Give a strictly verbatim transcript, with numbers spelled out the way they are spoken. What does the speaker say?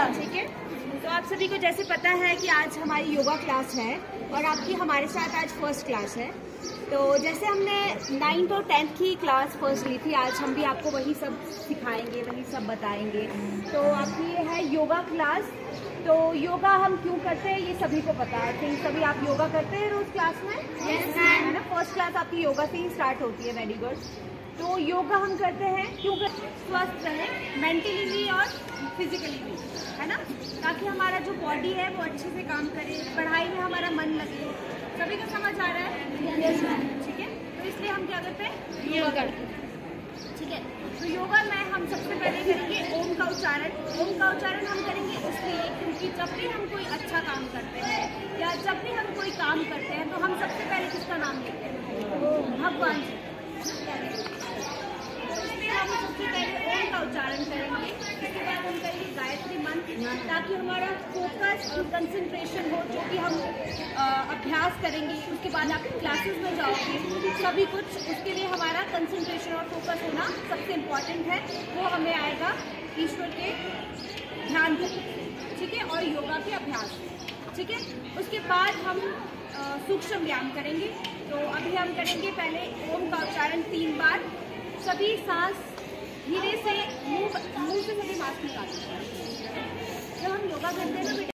ठीक है। तो आप सभी को जैसे पता है कि आज हमारी योगा क्लास है और आपकी हमारे साथ आज फर्स्ट क्लास है। तो जैसे हमने नाइन्थ और टेंथ की क्लास फर्स्ट ली थी, आज हम भी आपको वही सब सिखाएंगे, वही सब बताएंगे। तो आपकी ये है योगा क्लास। तो योगा हम क्यों करते हैं ये सभी को पता है। थिंक सभी आप योगा करते हैं रोज क्लास में? Yes ma'am. है ना, फर्स्ट क्लास आपकी योगा से ही स्टार्ट होती है। Very good. तो योगा हम करते हैं क्यों करते हैं? स्वस्थ रहे, मेंटली भी और फिजिकली भी, है ना, ताकि हमारा जो बॉडी है वो अच्छे से काम करे, पढ़ाई में हमारा मन लगे। सभी को समझ आ रहा है? Yes ma'am. ठीक है। तो इसलिए हम क्या करते हैं? योगा करते हैं। ठीक है। तो योगा में हम सबसे पहले करेंगे ओम का उच्चारण। ओम का उच्चारण हम करेंगे इसलिए क्योंकि जब भी हम कोई अच्छा काम करते हैं या जब भी हम कोई काम करते हैं तो हम सबसे पहले किसका नाम लेते हैं? भगवान जी। इसलिए हम सबसे पहले ओम का उच्चारण करेंगे। इसके बाद हम करेंगे गायत्री मंत्र, ताकि हमारा फोकस और कंसंट्रेशन हो, जो कि हम आ, अभ्यास करेंगे। उसके बाद आप क्लासेस में जाओगे, सभी कुछ उसके लिए हमारा कंसंट्रेशन और फोकस होना सबसे इम्पॉर्टेंट है। वो हमें आएगा ईश्वर के ध्यान से, ठीक है, और योगा के अभ्यास। ठीक है। उसके बाद हम सूक्ष्म व्यायाम करेंगे। तो अभी हम करेंगे पहले ओम का उच्चारण तीन बार। सभी सांस धीरे से मुंह मुंह से सभी सांस निकालते हैं। जब हम योगा करते हैं ना